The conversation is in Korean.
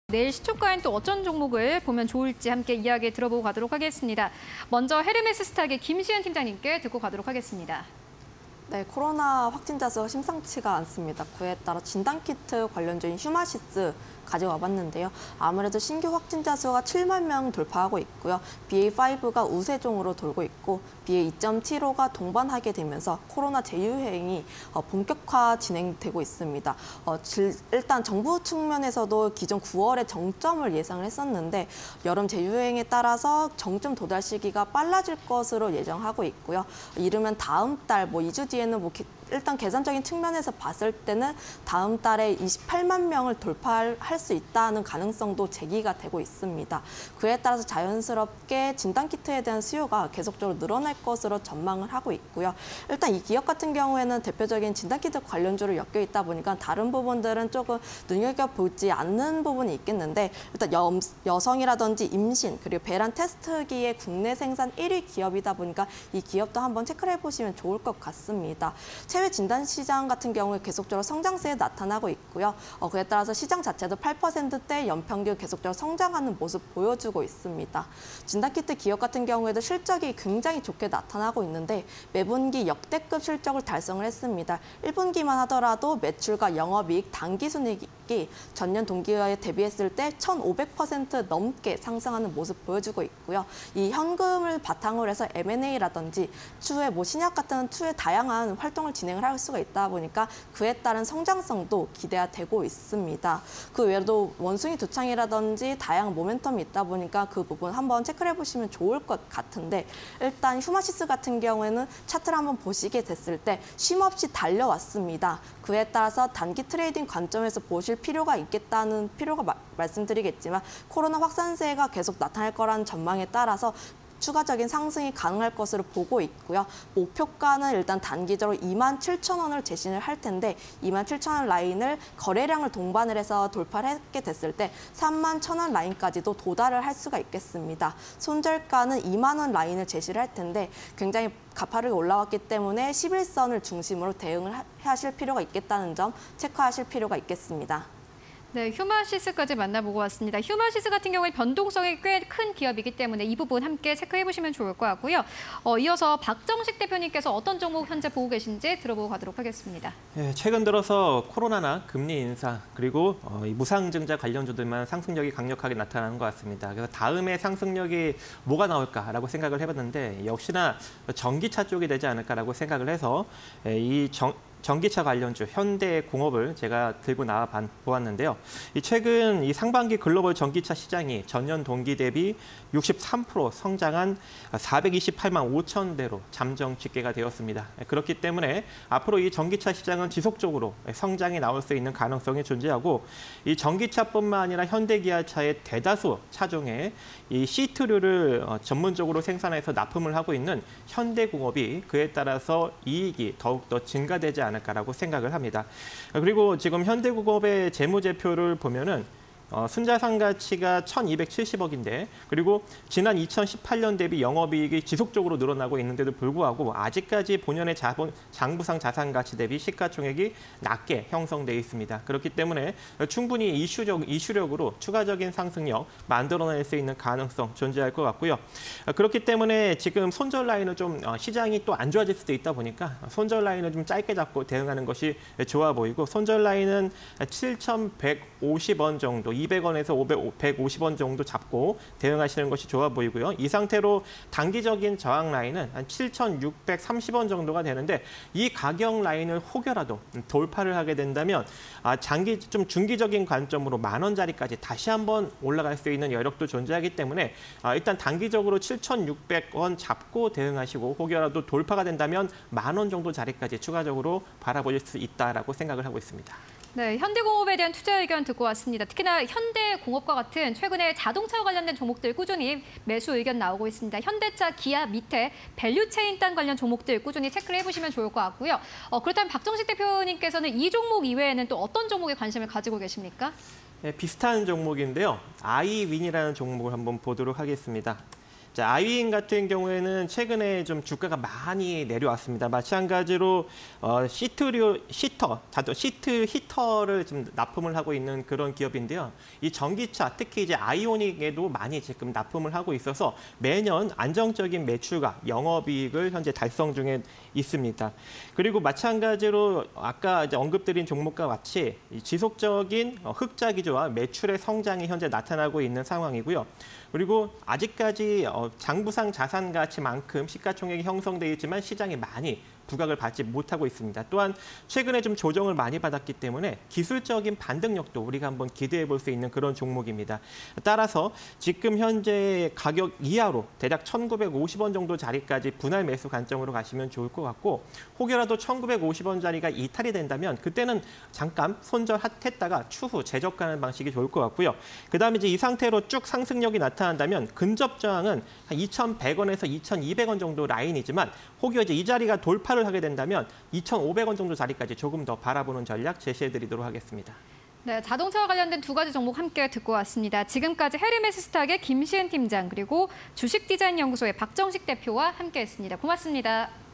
내일 시초가엔 또 어떤 종목을 보면 좋을지 함께 이야기 들어보고 가도록 하겠습니다. 먼저 헤르메스 스탁의 김시은 팀장님께 듣고 가도록 하겠습니다. 네, 코로나 확진자 수가 심상치가 않습니다. 그에 따라 진단키트 관련주인 휴마시스 가져와 봤는데요. 아무래도 신규 확진자 수가 7만 명 돌파하고 있고요. BA.5가 우세종으로 돌고 있고 BA.2.75가 동반하게 되면서 코로나 재유행이 본격화 진행되고 있습니다. 일단 정부 측면에서도 기존 9월에 정점을 예상을 했었는데 여름 재유행에 따라서 정점 도달 시기가 빨라질 것으로 예정하고 있고요. 이르면 다음 달 2주 뒤에는 일단 계산적인 측면에서 봤을 때는 다음 달에 28만 명을 돌파할 수 있다는 가능성도 제기가 되고 있습니다. 그에 따라서 자연스럽게 진단키트에 대한 수요가 계속적으로 늘어날 것으로 전망을 하고 있고요. 일단 이 기업 같은 경우에는 대표적인 진단키트 관련주로 엮여 있다 보니까 다른 부분들은 조금 눈여겨보지 않는 부분이 있겠는데 일단 여성이라든지 임신 그리고 배란 테스트기의 국내 생산 1위 기업이다 보니까 이 기업도 한번 체크를 해보시면 좋을 것 같습니다. 해외 진단 시장 같은 경우에 계속적으로 성장세에 나타나고 있고요. 그에 따라서 시장 자체도 8%대 연평균 계속적으로 성장하는 모습 보여주고 있습니다. 진단키트 기업 같은 경우에도 실적이 굉장히 좋게 나타나고 있는데 매분기 역대급 실적을 달성을 했습니다. 1분기만 하더라도 매출과 영업이익, 당기순이익이 전년 동기에 대비했을 때 1,500% 넘게 상승하는 모습 보여주고 있고요. 이 현금을 바탕으로 해서 M&A라든지 추후에 신약 같은 추후에 다양한 활동을 진행을 할 수가 있다 보니까 그에 따른 성장성도 기대가 되고 있습니다. 그 외에도 원숭이 두창이라든지 다양한 모멘텀이 있다 보니까 그 부분 한번 체크를 해보시면 좋을 것 같은데 일단 휴마시스 같은 경우에는 차트를 한번 보시게 됐을 때 쉼없이 달려왔습니다. 그에 따라서 단기 트레이딩 관점에서 보실 필요가 있겠다는 말씀드리겠지만 코로나 확산세가 계속 나타날 거라는 전망에 따라서 추가적인 상승이 가능할 것으로 보고 있고요. 목표가는 일단 단기적으로 27,000원을 제시를 할 텐데 27,000원 라인을 거래량을 동반을 해서 돌파를 하게 됐을 때 31,000원 라인까지도 도달을 할 수가 있겠습니다. 손절가는 2만 원 라인을 제시를 할 텐데 굉장히 가파르게 올라왔기 때문에 11선을 중심으로 대응을 하실 필요가 있겠다는 점 체크하실 필요가 있겠습니다. 네, 휴마시스까지 만나보고 왔습니다. 휴마시스 같은 경우에 변동성이 꽤 큰 기업이기 때문에 이 부분 함께 체크해보시면 좋을 것 같고요. 이어서 박정식 대표님께서 어떤 종목 현재 보고 계신지 들어보고 가도록 하겠습니다. 네, 최근 들어서 코로나나 금리 인상 그리고 이 무상증자 관련주들만 상승력이 강력하게 나타나는 것 같습니다. 그래서 다음에 상승력이 뭐가 나올까라고 생각을 해봤는데 역시나 전기차 쪽이 되지 않을까라고 생각을 해서 전기차 관련주 현대공업을 제가 들고 나와 보았는데요. 최근 이 상반기 글로벌 전기차 시장이 전년 동기 대비 63% 성장한 428만 5천 대로 잠정 집계가 되었습니다. 그렇기 때문에 앞으로 이 전기차 시장은 지속적으로 성장이 나올 수 있는 가능성이 존재하고 이 전기차뿐만 아니라 현대기아차의 대다수 차종에 이 시트류를 전문적으로 생산해서 납품을 하고 있는 현대공업이 그에 따라서 이익이 더욱더 증가되지 않을까라고 생각을 합니다. 그리고 지금 현대공업의 재무제표를 보면은 순자산 가치가 1,270억인데 그리고 지난 2018년 대비 영업이익이 지속적으로 늘어나고 있는데도 불구하고 아직까지 본연의 장부상 자산 가치 대비 시가총액이 낮게 형성돼 있습니다. 그렇기 때문에 충분히 이슈력으로 추가적인 상승력 만들어낼 수 있는 가능성 존재할 것 같고요. 그렇기 때문에 지금 손절 라인을 좀 시장이 또 안 좋아질 수도 있다 보니까 손절 라인을 좀 짧게 잡고 대응하는 것이 좋아 보이고 손절 라인은 7,150원 정도 200원에서 150원 정도 잡고 대응하시는 것이 좋아 보이고요. 이 상태로 단기적인 저항 라인은 한 7,630원 정도가 되는데 이 가격 라인을 혹여라도 돌파를 하게 된다면 좀 중기적인 관점으로 10,000원짜리까지 다시 한번 올라갈 수 있는 여력도 존재하기 때문에 일단 단기적으로 7,600원 잡고 대응하시고 혹여라도 돌파가 된다면 10,000원 정도 자리까지 추가적으로 바라볼 수 있다라고 생각을 하고 있습니다. 네, 현대공업에 대한 투자 의견 듣고 왔습니다. 특히나 현대공업과 같은 최근에 자동차 관련된 종목들 꾸준히 매수 의견 나오고 있습니다. 현대차, 기아 밑에 밸류체인단 관련 종목들 꾸준히 체크를 해보시면 좋을 것 같고요. 그렇다면 박정식 대표님께서는 이 종목 이외에는 또 어떤 종목에 관심을 가지고 계십니까? 네, 비슷한 종목인데요. 아이윈이라는 종목을 한번 보도록 하겠습니다. 자, 아이윈 같은 경우에는 최근에 좀 주가가 많이 내려왔습니다. 마찬가지로 시트 히터를 좀 납품을 하고 있는 그런 기업인데요. 이 전기차, 특히 이제 아이오닉에도 많이 지금 납품을 하고 있어서 매년 안정적인 매출과 영업이익을 현재 달성 중에 있습니다. 그리고 마찬가지로 아까 이제 언급드린 종목과 같이 이 지속적인 흑자 기조와 매출의 성장이 현재 나타나고 있는 상황이고요. 그리고 아직까지 장부상 자산 가치만큼 시가총액이 형성돼 있지만 시장이 많이 부각을 받지 못하고 있습니다. 또한 최근에 좀 조정을 많이 받았기 때문에 기술적인 반등력도 우리가 한번 기대해 볼 수 있는 그런 종목입니다. 따라서 지금 현재 가격 이하로 대략 1,950원 정도 자리까지 분할 매수 관점으로 가시면 좋을 것 같고, 혹여라도 1,950원 자리가 이탈이 된다면 그때는 잠깐 손절했다가 추후 재저가하는 방식이 좋을 것 같고요. 그다음에 이제 이 상태로 쭉 상승력이 나타난다면 근접 저항은 한 2,100원에서 2,200원 정도 라인이지만, 혹여 이제 이 자리가 돌파를 하게 된다면 2,500원 정도 자리까지 조금 더 바라보는 전략 제시해드리도록 하겠습니다. 네, 자동차와 관련된 두 가지 종목 함께 듣고 왔습니다. 지금까지 헤르메스스탁의 김시은 팀장, 그리고 주식디자인연구소의 박정식 대표와 함께했습니다. 고맙습니다.